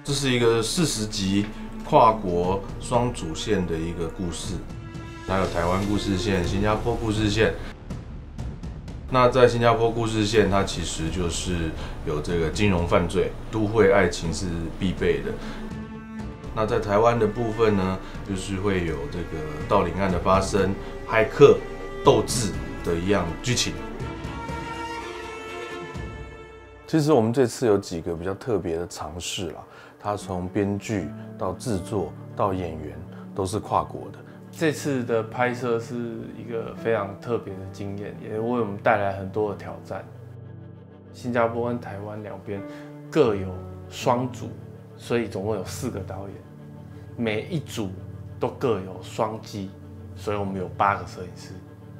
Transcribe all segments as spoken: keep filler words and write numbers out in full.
这是一个四十集跨国双主线的一个故事，还有台湾故事线、新加坡故事线。那在新加坡故事线，它其实就是有这个金融犯罪、都会爱情是必备的。那在台湾的部分呢，就是会有这个盗领案的发生、骇客斗智的一样剧情。其实我们这次有几个比较特别的尝试啦，它从编剧到制作到演员都是跨国的。 这次的拍摄是一个非常特别的经验，也为我们带来很多的挑战。新加坡跟台湾两边各有双组，所以总共有四个导演，每一组都各有双机，所以我们有八个摄影师。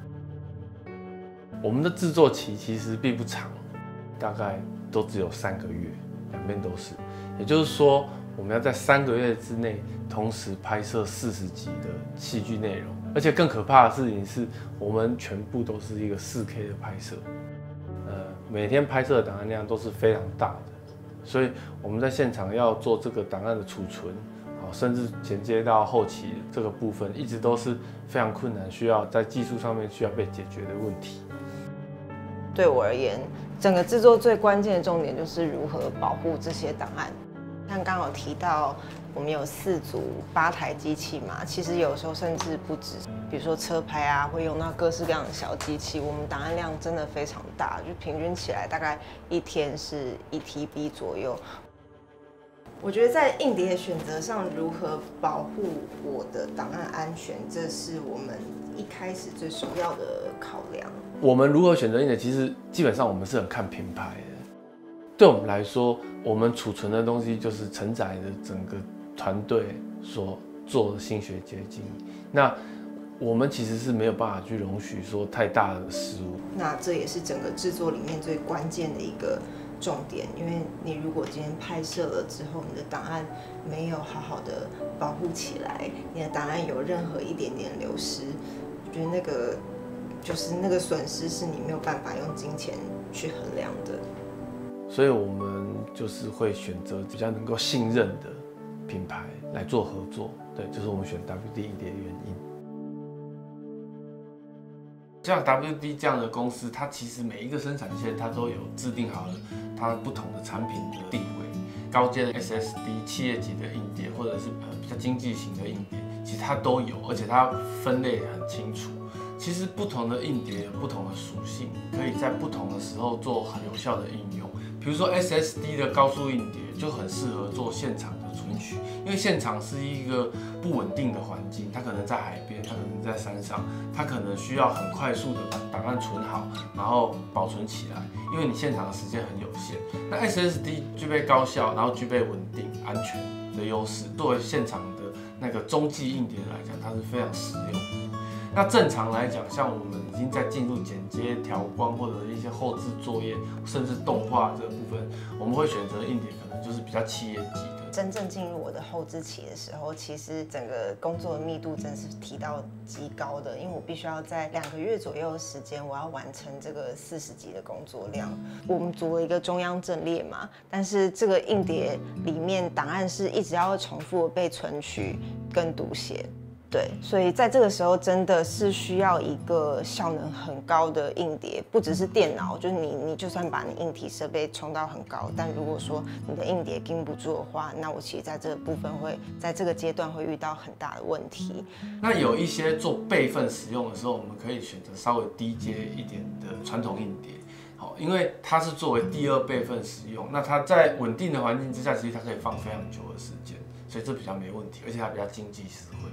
我们的制作期其实并不长，大概都只有三个月，两边都是。也就是说，我们要在三个月之内同时拍摄四十集的戏剧内容，而且更可怕的事情是，我们全部都是一个四 K 的拍摄，呃，每天拍摄的档案量都是非常大的，所以我们在现场要做这个档案的储存，甚至衔接到后期这个部分，一直都是非常困难，需要在技术上面需要被解决的问题。 对我而言，整个制作最关键的重点就是如何保护这些档案。像刚好提到，我们有四组八台机器嘛，其实有时候甚至不止，比如说车拍啊，会用到各式各样的小机器，我们档案量真的非常大，就平均起来大概一天是一 T B 左右。我觉得在硬碟选择上，如何保护我的档案安全，这是我们一开始最首要的考量。 我们如何选择硬碟，其实基本上我们是很看品牌的。对我们来说，我们储存的东西就是承载着整个团队所做的心血结晶。那我们其实是没有办法去容许说太大的失误。 那这也是整个制作里面最关键的一个重点，因为你如果今天拍摄了之后，你的档案没有好好的保护起来，你的档案有任何一点点流失，我觉得那个就是那个损失是你没有办法用金钱去衡量的。 所以我们就是会选择比较能够信任的品牌来做合作，对，就是我们选 W D 硬碟的原因。像 W D 这样的公司，它其实每一个生产线它都有制定好了它不同的产品的定位，高阶的 S S D、企业级的硬碟，或者是呃比较经济型的硬碟，其实它都有，而且它分类很清楚。其实不同的硬碟有不同的属性，可以在不同的时候做很有效的应用。比如说 S S D 的高速硬碟就很适合做现场的存取，因为现场是一个不稳定的环境，它可能在海边，它可能在山上，它可能需要很快速的把档案存好，然后保存起来，因为你现场的时间很有限。那 S S D 具备高效，然后具备稳定、安全的优势，作为现场的那个中继硬碟来讲，它是非常实用的。那正常来讲，像我们已经在进入剪接、调光或者一些后置作业，甚至动画这个部分，我们会选择硬碟，可能就是比较企业级的。 真正进入我的后置期的时候，其实整个工作的密度真是提到极高的，因为我必须要在两个月左右的时间，我要完成这个四十集的工作量。我们组了一个中央阵列嘛，但是这个硬碟里面档案是一直要重复的被存取跟读写。对，所以在这个时候真的是需要一个效能很高的硬碟，不只是电脑，就是你你就算把你硬体设备冲到很高，但如果说你的硬碟盯不住的话，那我其实在这个部分会在这个阶段会遇到很大的问题。 那有一些做备份使用的时候，我们可以选择稍微低阶一点的传统硬碟，好，因为它是作为第二备份使用，那它在稳定的环境之下，其实它可以放非常久的时间，所以这比较没问题，而且它比较经济实惠。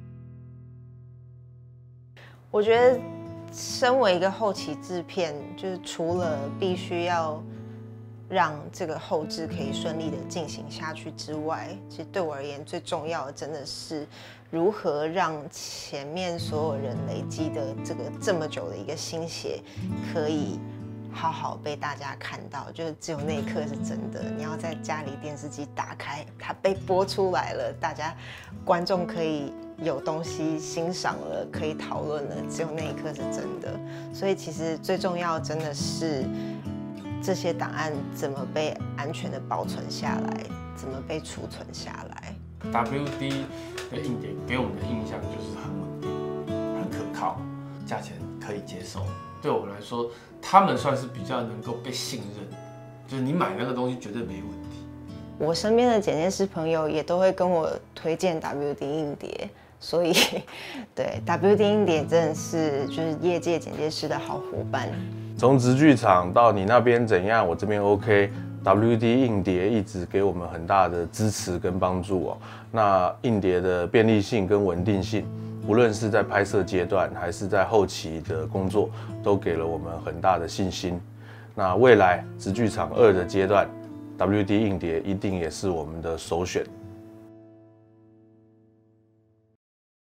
我觉得，身为一个后期制片，就是除了必须要让这个后制可以顺利的进行下去之外，其实对我而言最重要的真的是如何让前面所有人累积的这个这么久的一个心血，可以好好被大家看到，就是只有那一刻是真的。你要在家里电视机打开，它被播出来了，大家观众可以有东西欣赏了，可以讨论了，只有那一刻是真的。所以其实最重要真的是这些档案怎么被安全的保存下来。 怎么被储存下来。 W D 的硬碟给我们的印象就是很稳定、很可靠，价钱可以接受。对我来说，他们算是比较能够被信任，就是你买那个东西绝对没问题。 我身边的剪接师朋友也都会跟我推荐 W D 硬碟，所以对 W D 硬碟真的是就是业界剪接师的好伙伴。 从直剧场到你那边怎样，我这边 OK。W D 硬碟一直给我们很大的支持跟帮助哦。那硬碟的便利性跟稳定性，无论是在拍摄阶段还是在后期的工作，都给了我们很大的信心。那未来直剧场二的阶段，W D 硬碟一定也是我们的首选。